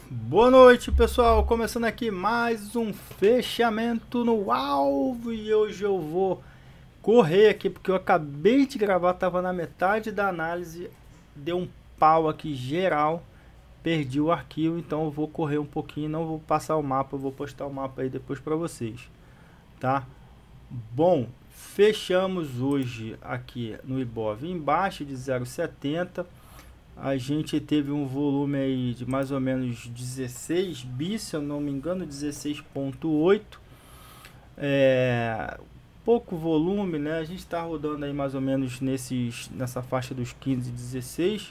Boa noite, pessoal. Começando aqui mais um fechamento no alvo e hoje eu vou correr aqui porque eu acabei de gravar, tava na metade da análise, deu um pau aqui geral, perdi o arquivo, então eu vou correr um pouquinho, não vou passar o mapa, eu vou postar o mapa aí depois para vocês, tá? Bom, fechamos hoje aqui no Ibov embaixo de 0,70. A gente teve um volume aí de mais ou menos 16 bi, se eu não me engano, 16,8. Pouco volume, né? A gente está rodando aí mais ou menos nessa faixa dos 15 e 16.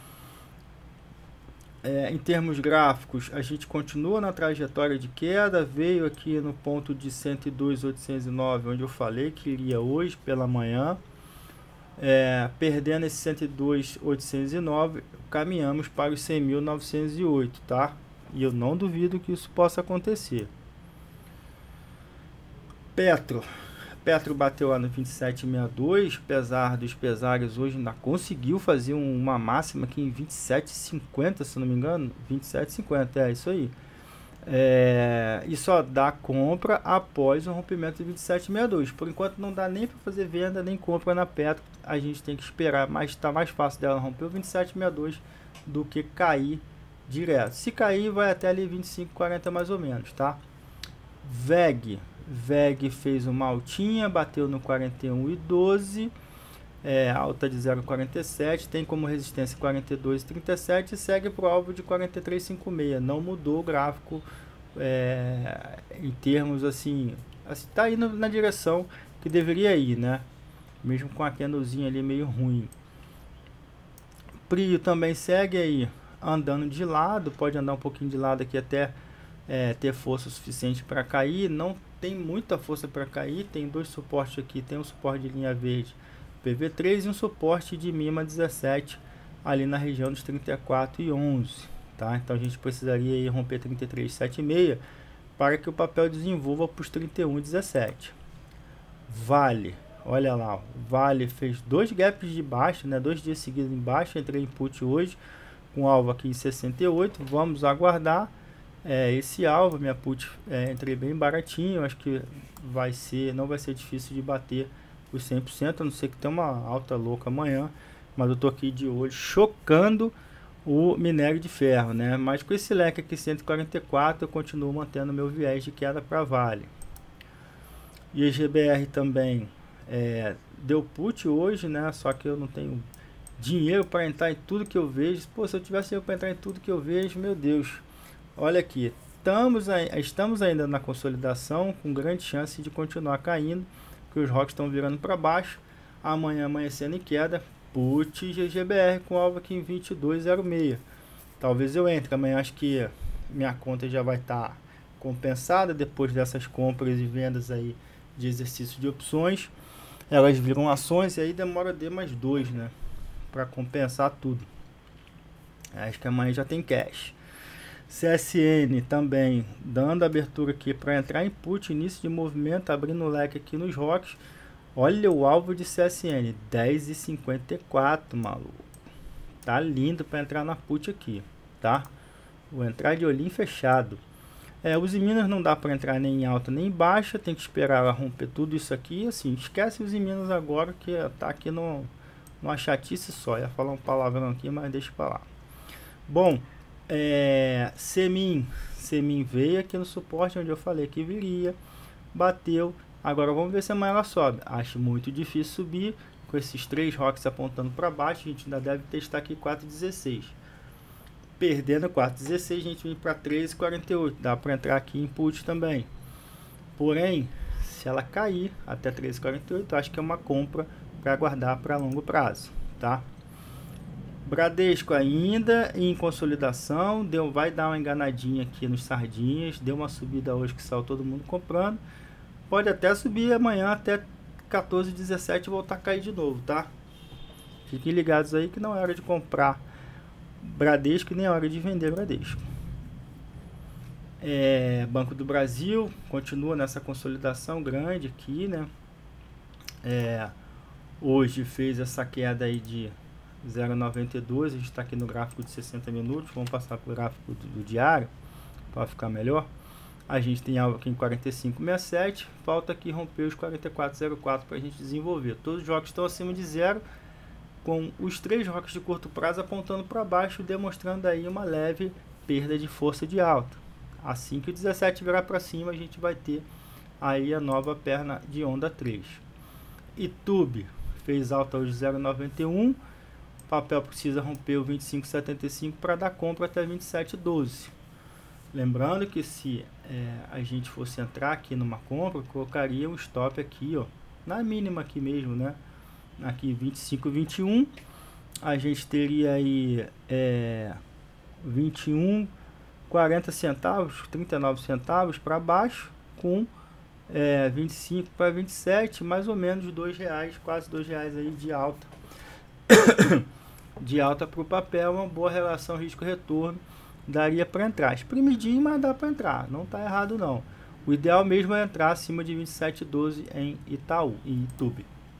Em termos gráficos, a gente continua na trajetória de queda, veio aqui no ponto de 102,809, onde eu falei que iria hoje pela manhã. Perdendo esse 102.809, caminhamos para os 100.908, tá? E eu não duvido que isso possa acontecer. Petro bateu lá no 27,62, apesar dos pesares, hoje ainda conseguiu fazer uma máxima aqui em 27,50, se não me engano, 27,50, é isso aí. E só dá compra após o rompimento de 27,62. Por enquanto não dá nem para fazer venda nem compra na Petro, a gente tem que esperar, mas está mais fácil dela romper o 27,62 do que cair direto. Se cair vai até ali 25,40 mais ou menos, tá? VEG fez uma altinha, bateu no 41,12, alta de 0,47, tem como resistência 42,37 e segue para o alvo de 43,56. Não mudou o gráfico em termos assim, está indo na direção que deveria ir, né? Mesmo com a candlezinha ali meio ruim. Prio também segue aí andando de lado, pode andar um pouquinho de lado aqui até ter força suficiente para cair. Não tem muita força para cair, tem dois suportes aqui, tem um suporte de linha verde PV3 e um suporte de MIMA 17 ali na região dos 34,11, tá? Então a gente precisaria aí romper 33,76 para que o papel desenvolva para os 31,17. Vale, olha lá, Vale fez dois gaps de baixo, né? 2 dias seguidos embaixo, entrei em put hoje com alvo aqui em 68, vamos aguardar esse alvo. Minha put entrei bem baratinho, acho que não vai ser difícil de bater os 100%, a não ser que tenha uma alta louca amanhã, mas eu tô aqui de olho, chocando o minério de ferro, né? Mas com esse leque aqui 144, eu continuo mantendo meu viés de queda para Vale. E a GBR também deu put hoje, né? Só que eu não tenho dinheiro para entrar em tudo que eu vejo. Pô, se eu tivesse dinheiro para entrar em tudo que eu vejo, meu Deus. Olha aqui, estamos ainda na consolidação, com grande chance de continuar caindo, porque os rocks estão virando para baixo. Amanhã amanhecendo em queda, put GBR com alvo aqui em 22,06. Talvez eu entre amanhã, acho que minha conta já vai estar compensada depois dessas compras e vendas aí de exercício de opções. Elas viram ações e aí demora D mais 2, né, para compensar tudo. Acho que amanhã já tem cash. CSN também dando abertura aqui para entrar em put, início de movimento, abrindo o leque aqui nos rocks. Olha o alvo de CSN, 10,54, maluco. Tá lindo para entrar na put aqui, tá? Vou entrar de olhinho fechado. Os Minas não dá para entrar nem em alta nem em baixa, tem que esperar ela romper tudo isso aqui. Assim, esquece os Minas agora, que tá aqui numa chatice só. Ia falar um palavrão aqui, mas deixa para lá. Bom, Semin veio aqui no suporte onde eu falei que viria, bateu. Agora vamos ver se amanhã ela sobe. Acho muito difícil subir com esses três rocks apontando para baixo. A gente ainda deve testar aqui 4,16. Perdendo 4,16, a gente vem para 13,48. Dá para entrar aqui em put também. Porém, se ela cair até 13,48, acho que é uma compra para guardar para longo prazo, tá? Bradesco ainda em consolidação, vai dar uma enganadinha aqui nos sardinhas, deu uma subida hoje que saiu todo mundo comprando, pode até subir amanhã até 14,17 e voltar a cair de novo, tá? Fiquem ligados aí que não é hora de comprar Bradesco e nem é hora de vender Bradesco. Banco do Brasil continua nessa consolidação grande aqui, né? Hoje fez essa queda aí de 0,92, a gente está aqui no gráfico de 60 minutos, vamos passar para o gráfico do diário, para ficar melhor. A gente tem algo aqui em 45,67, falta aqui romper os 44,04 para a gente desenvolver. Todos os rocks estão acima de zero, com os 3 rocks de curto prazo apontando para baixo, demonstrando aí uma leve perda de força de alta. Assim que o 17 virar para cima, a gente vai ter aí a nova perna de onda 3. YouTube fez alta hoje 0,91, papel precisa romper o 25,75 para dar compra até 27,12. Lembrando que se a gente fosse entrar aqui numa compra, colocaria um stop aqui, ó, na mínima aqui mesmo, né? Aqui 25,21, a gente teria aí 21,40 centavos, 39 centavos para baixo, com 25 para 27, mais ou menos R$2, quase R$2 aí de alta. De alta para o papel, uma boa relação risco-retorno, daria para entrar. Espremidinho, mas dá para entrar, não está errado não. O ideal mesmo é entrar acima de 27,12 em Itaú e YouTube.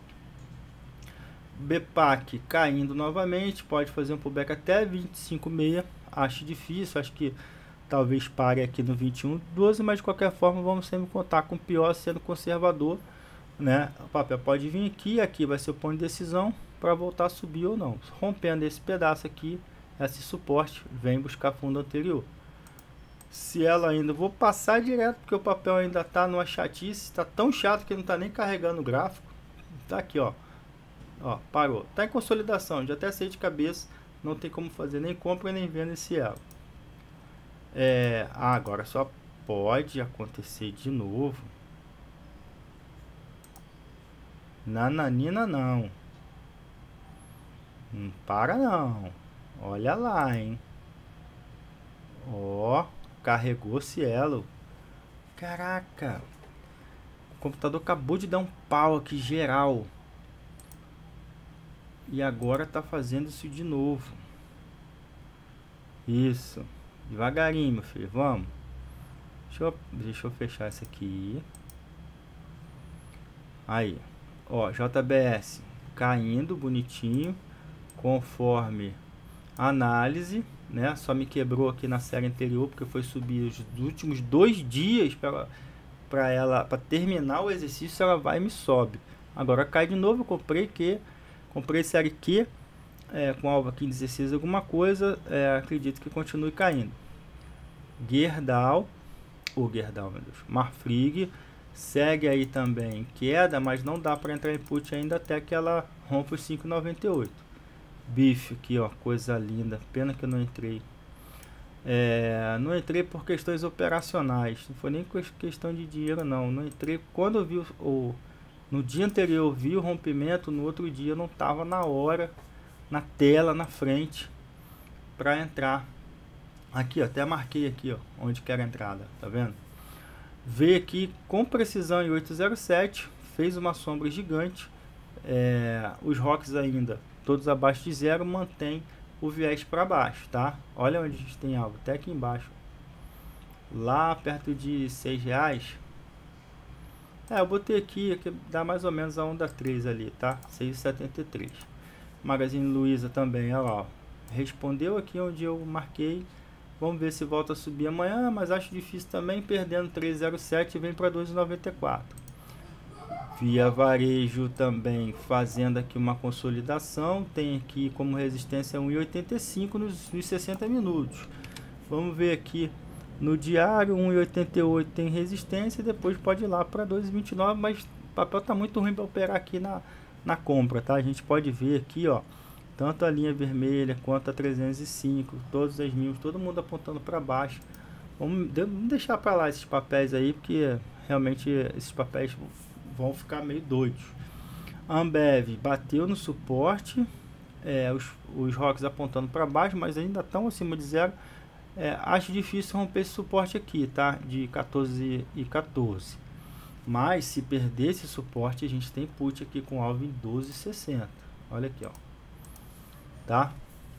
BPAC caindo novamente, pode fazer um pullback até 25,6, acho difícil, acho que talvez pare aqui no 21,12, mas de qualquer forma vamos sempre contar com o pior sendo conservador, né? O papel pode vir aqui vai ser o ponto de decisão para voltar a subir ou não. Rompendo esse pedaço aqui, esse suporte, vem buscar fundo anterior. Se ela ainda, vou passar direto porque o papel ainda está numa chatice, está tão chato que não está nem carregando o gráfico. Tá aqui, ó, parou, tá em consolidação, já até sei de cabeça, não tem como fazer nem compra nem venda esse elo. Agora só pode acontecer de novo. Nananina não. Não para não. Olha lá, hein. Ó, carregou Cielo. Caraca. O computador acabou de dar um pau aqui geral. E agora tá fazendo isso de novo. Isso. Devagarinho, meu filho. Vamos. Deixa eu fechar isso aqui. Aí. Ó, JBS caindo bonitinho. Conforme a análise, né? Só me quebrou aqui na série anterior, porque foi subir os últimos 2 dias para terminar o exercício. Ela vai e me sobe. Agora cai de novo. Eu comprei série Q, com alvo aqui em 16 alguma coisa, acredito que continue caindo. Gerdau, meu Deus, Marfrig, segue aí também queda, mas não dá para entrar em put ainda até que ela rompa os 5,98. Bife aqui, ó, coisa linda, pena que eu não entrei. Não entrei por questões operacionais, não foi nem questão de dinheiro não entrei quando eu vi no dia anterior eu vi o rompimento, no outro dia não estava na hora, na tela, na frente, para entrar. Aqui, ó, até marquei aqui, ó, onde que era a entrada, tá vendo? Veio aqui com precisão em 8,07, fez uma sombra gigante. Os rocks ainda, todos abaixo de zero, mantém o viés para baixo, tá? Olha onde a gente tem algo, até aqui embaixo. Lá perto de R$6. Eu botei aqui, que dá mais ou menos a onda 3 ali, tá? 6,73. Magazine Luiza também, olha lá, ó. Respondeu aqui onde eu marquei. Vamos ver se volta a subir amanhã, mas acho difícil também, perdendo 3,07 e vem para 2,94. Via Varejo também fazendo aqui uma consolidação, tem aqui como resistência 1,85 nos 60 minutos. Vamos ver aqui no diário, 1,88 tem resistência e depois pode ir lá para 2,29, mas o papel está muito ruim para operar aqui na compra, tá? A gente pode ver aqui, ó, tanto a linha vermelha quanto a 305, todos as mil, todo mundo apontando para baixo. Vamos deixar para lá esses papéis aí, porque realmente esses papéis vão ficar meio doidos. Ambev bateu no suporte, os rocks apontando para baixo, mas ainda estão acima de zero. Acho difícil romper esse suporte aqui, tá? De 14,14. Mas se perder esse suporte, a gente tem put aqui com alvo em 12,60. Olha aqui, ó. Tá?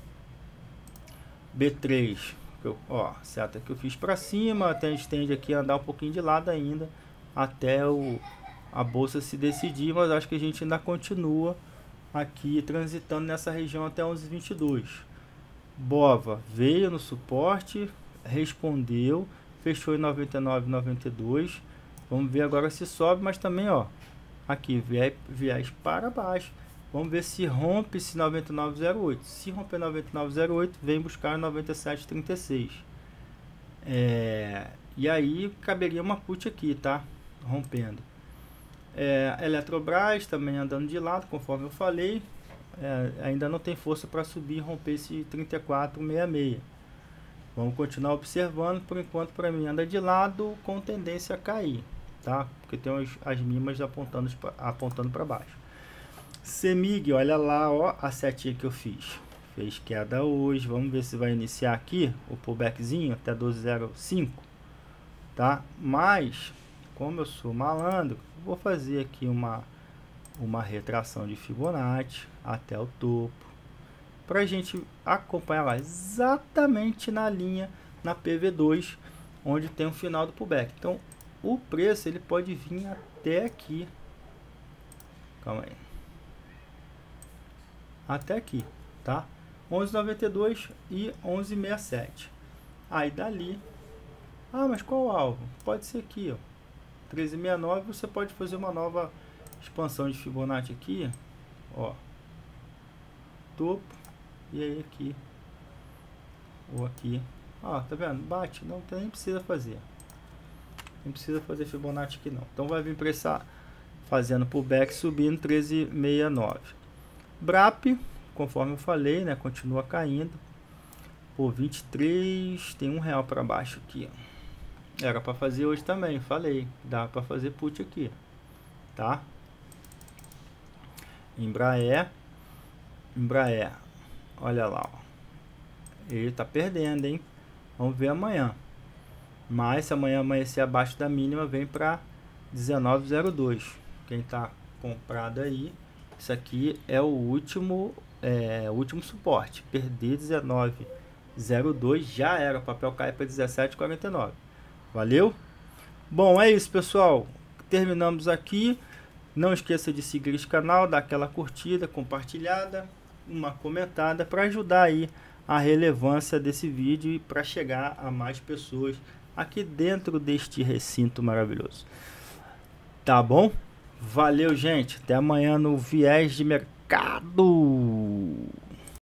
B3, ó, seta que eu fiz para cima, até a gente tende aqui a andar um pouquinho de lado ainda, até a bolsa se decidir, mas acho que a gente ainda continua aqui transitando nessa região até 11,22. Bova veio no suporte, respondeu, fechou em 99,92. Vamos ver agora se sobe, mas também, ó, aqui viés para baixo. Vamos ver se rompe esse 99,08. Se romper 99,08, vem buscar 97,36. E aí caberia uma put aqui, tá? Rompendo. Eletrobras também andando de lado, conforme eu falei. Ainda não tem força para subir e romper esse 34,66. Vamos continuar observando. Por enquanto, para mim, anda de lado com tendência a cair, tá? Porque tem as mínimas apontando para baixo. Semig, olha lá, ó, a setinha que eu fiz. Fez queda hoje. Vamos ver se vai iniciar aqui o pullbackzinho até 12,05, tá? Mas, como eu sou malandro, vou fazer aqui uma retração de Fibonacci até o topo, para a gente acompanhar lá exatamente na linha, na PV2, onde tem o final do pullback. Então, o preço ele pode vir até aqui. Calma aí. Até aqui, tá? 11,92 e 11,67. Aí dali, mas qual o alvo? Pode ser aqui, ó, 13,69. Você pode fazer uma nova expansão de Fibonacci aqui, ó, topo, e aí aqui, ou aqui, ó, tá vendo? Bate, não tem, nem precisa fazer. Não precisa fazer Fibonacci aqui não. Então vai vir para essa, fazendo pullback, subindo 13,69. BRAP, conforme eu falei, né, continua caindo por 23, tem R$1 para baixo aqui. Era para fazer hoje também, falei, dá para fazer put aqui, tá? Embraer, olha lá, ó, ele tá perdendo, hein? Vamos ver amanhã. Mas se amanhã amanhecer abaixo da mínima, vem para 19,02. Quem tá comprado aí, isso aqui é o último suporte. Perder 19,02 já era. O papel cai para 17,49. Valeu? Bom, é isso, pessoal. Terminamos aqui. Não esqueça de seguir esse canal, dar aquela curtida, compartilhada, uma comentada para ajudar aí a relevância desse vídeo e para chegar a mais pessoas aqui dentro deste recinto maravilhoso. Tá bom? Valeu, gente. Até amanhã no Viés de Mercado.